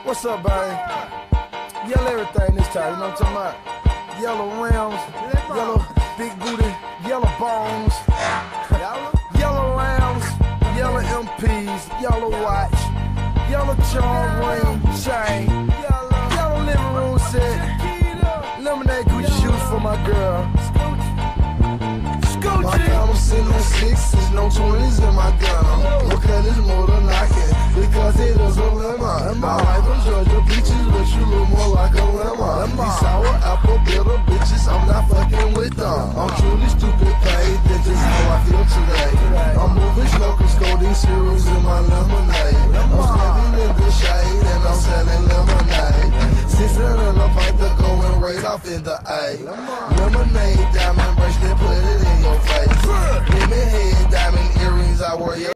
What's up, babe? Yellow everything this time, you know what I'm talking about? Yellow rims, yellow big booty, yellow bones, yellow lambs, yellow MPs, yellow watch, yellow charm ring, chain, yellow living room set, lemonade Gucci shoes for my girl. My gun, I'm sitting on sixes, no 20s in my gun. Look at this motor knocking, because it is a lemon. I like them Georgia peaches, but you look more like a lemon. These sour apple bitter bitches, I'm not fucking with them. I'm truly stupid paid, that's just how I feel today. I'm moving smokers, codeine cereals in my lemonade. I'm standing in the shade, and I'm selling lemonade. 6 and a pint to going right off in the A. Lemonade, diamond bracelet, put it in your face. Lemon head, diamond earrings, I wear your